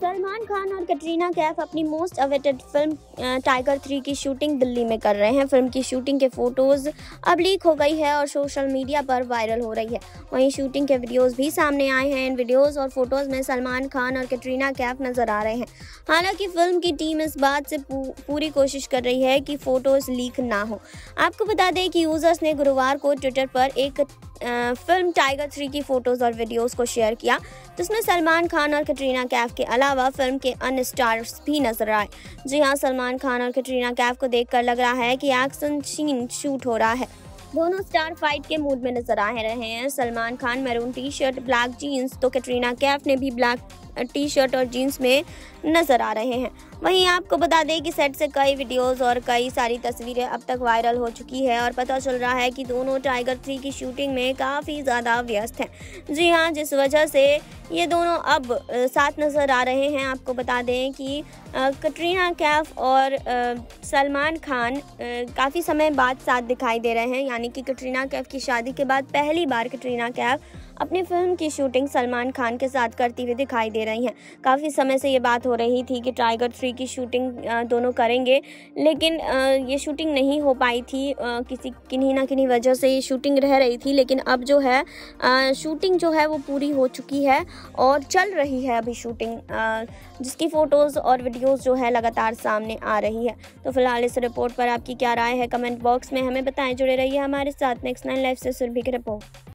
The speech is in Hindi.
सलमान खान और कटरीना कैफ अपनी मोस्ट अवेटेड फिल्म टाइगर 3 की शूटिंग दिल्ली में कर रहे हैं। फिल्म की शूटिंग के फोटोज अब लीक हो गई है और सोशल मीडिया पर वायरल हो रही है। वहीं शूटिंग के वीडियोस भी सामने आए हैं। इन वीडियोस और फोटोज में सलमान खान और कटरीना कैफ नजर आ रहे हैं। हालांकि फिल्म की टीम इस बात से पूरी कोशिश कर रही है कि फोटोज लीक ना हो। आपको बता दें कि यूजर्स ने गुरुवार को ट्विटर पर एक फिल्म टाइगर 3 की फोटोज और वीडियोस को शेयर किया, जिसमें सलमान खान और कटरीना कैफ के अलावा फिल्म के अन्य स्टार्स भी नजर आए। जी हां, सलमान खान और कटरीना कैफ को देखकर लग रहा है कि एक्शन सीन शूट हो रहा है। दोनों स्टार फाइट के मूड में नजर आ रहे हैं। Salman Khan maroon T shirt black jeans तो कटरीना कैफ ने भी ब्लैक टी शर्ट और जीन्स में नजर आ रहे हैं। वहीं आपको बता दें कि सेट से कई वीडियोस और कई सारी तस्वीरें अब तक वायरल हो चुकी है और पता चल रहा है कि दोनों टाइगर 3 की शूटिंग में काफ़ी ज़्यादा व्यस्त हैं। जी हां, जिस वजह से ये दोनों अब साथ नज़र आ रहे हैं। आपको बता दें कि कटरीना कैफ और सलमान खान काफ़ी समय बाद साथ दिखाई दे रहे हैं। यानी कि कटरीना कैफ की शादी के बाद पहली बार कटरीना कैफ अपनी फिल्म की शूटिंग सलमान खान के साथ करती हुई दिखाई दे रही हैं। काफ़ी समय से ये बात हो रही थी कि टाइगर 3 की शूटिंग दोनों करेंगे, लेकिन ये शूटिंग नहीं हो पाई थी। किन्हीं ना किन्हीं वजह से ये शूटिंग रह रही थी। लेकिन अब जो है शूटिंग जो है वो पूरी हो चुकी है और चल रही है अभी शूटिंग, जिसकी फ़ोटोज़ और वीडियोज़ जो है लगातार सामने आ रही है। तो फिलहाल इस रिपोर्ट पर आपकी क्या राय है, कमेंट बॉक्स में हमें बताएं। जुड़े रहिए हमारे साथ। नेक्स्ट 9 लाइव से सुरभि की रिपोर्ट।